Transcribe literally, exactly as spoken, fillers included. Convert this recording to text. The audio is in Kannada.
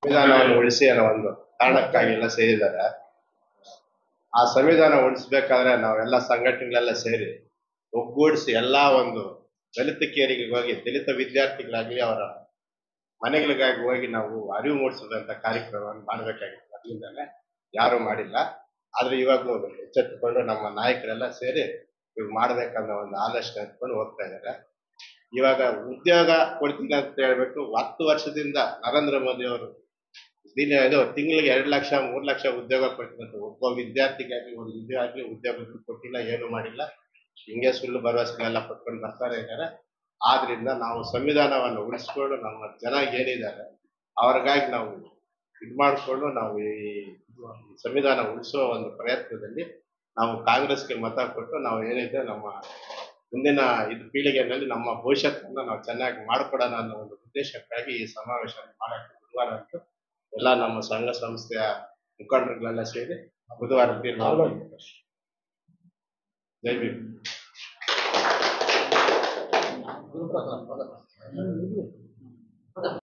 ಸಂವಿಧಾನವನ್ನು ಉಳಿಸಿ ಅನ್ನೋ ಒಂದು ಕಾರಣಕ್ಕಾಗಿ ಎಲ್ಲ ಸೇರಿದ್ದಾರೆ. ಆ ಸಂವಿಧಾನ ಉಳಿಸ್ಬೇಕಾದ್ರೆ ನಾವೆಲ್ಲ ಸಂಘಟನೆಗಳೆಲ್ಲ ಸೇರಿ ಒಗ್ಗೂಡಿಸಿ ಎಲ್ಲಾ ಒಂದು ದಲಿತ ಕೇರಿಗೆ ಹೋಗಿ ದಲಿತ ವಿದ್ಯಾರ್ಥಿಗಳಾಗ್ಲಿ ಅವರ ಮನೆಗಳಿಗಾಗಿ ಹೋಗಿ ನಾವು ಅರಿವು ಮೂಡಿಸೋದಂತ ಕಾರ್ಯಕ್ರಮವನ್ನು ಮಾಡಬೇಕಾಗಿತ್ತು. ಅದರಿಂದಲೇ ಯಾರು ಮಾಡಿಲ್ಲ. ಆದ್ರೆ ಇವಾಗ ಎಚ್ಚೆತ್ತುಕೊಂಡು ನಮ್ಮ ನಾಯಕರೆಲ್ಲ ಸೇರಿ ಇವ್ ಮಾಡ್ಬೇಕನ್ನೋ ಒಂದು ಆಲೋಚನೆ ಇಟ್ಕೊಂಡು ಹೋಗ್ತಾ ಇದ್ದಾರೆ. ಇವಾಗ ಉದ್ಯೋಗ ಕೊಡ್ತೀನಿ ಅಂತ ಹೇಳ್ಬಿಟ್ಟು ಹತ್ತು ವರ್ಷದಿಂದ ನರೇಂದ್ರ ಮೋದಿ ಅವರು ದಿನ ಇದು ತಿಂಗಳಿಗೆ ಎರಡು ಲಕ್ಷ ಮೂರ್ ಲಕ್ಷ ಉದ್ಯೋಗ ಕೊಡ್ತೀನಿ ಅಂತ ಒಬ್ಬ ವಿದ್ಯಾರ್ಥಿಗಾಗಿ ಒಂದು ವಿದ್ಯಾರ್ಥಿ ಉದ್ಯೋಗ ಕೊಟ್ಟಿಲ್ಲ, ಏನು ಮಾಡಿಲ್ಲ. ಹಿಂಗೆ ಸುಳ್ಳು ಭರವಸೆಗಳೆಲ್ಲ ಕೊಟ್ಕೊಂಡು ಬರ್ತಾರೆ ಇದ್ದಾರೆ. ಆದ್ರಿಂದ ನಾವು ಸಂವಿಧಾನವನ್ನು ಉಳಿಸ್ಕೊಂಡು ನಮ್ಮ ಜನ ಏನಿದ್ದಾರೆ ಅವ್ರಿಗಾಗಿ ನಾವು ಇದ್ ಮಾಡಿಕೊಂಡು ನಾವು ಈ ಸಂವಿಧಾನ ಉಳಿಸುವ ಒಂದು ಪ್ರಯತ್ನದಲ್ಲಿ ನಾವು ಕಾಂಗ್ರೆಸ್ಗೆ ಮತ ಕೊಟ್ಟು ನಾವು ಏನಿದೆ ನಮ್ಮ ಮುಂದಿನ ಇದು ಪೀಳಿಗೆಯಲ್ಲಿ ನಮ್ಮ ಭವಿಷ್ಯತ್ತನ್ನ ನಾವು ಚೆನ್ನಾಗಿ ಮಾಡ್ಕೊಡೋಣ ಅನ್ನೋ ಒಂದು ಉದ್ದೇಶಕ್ಕಾಗಿ ಈ ಸಮಾವೇಶ ಮಾಡಕ್ಕೆ ಬುಧವಾರ ಅಂತೂ ಎಲ್ಲ ನಮ್ಮ ಸಂಘ ಸಂಸ್ಥೆಯ ಮುಖಂಡರುಗಳೆಲ್ಲ ಸೇರಿ ಬುಧವಾರ ತೀರ್ಮಾನ. ಜೈ ಭೀಮ್.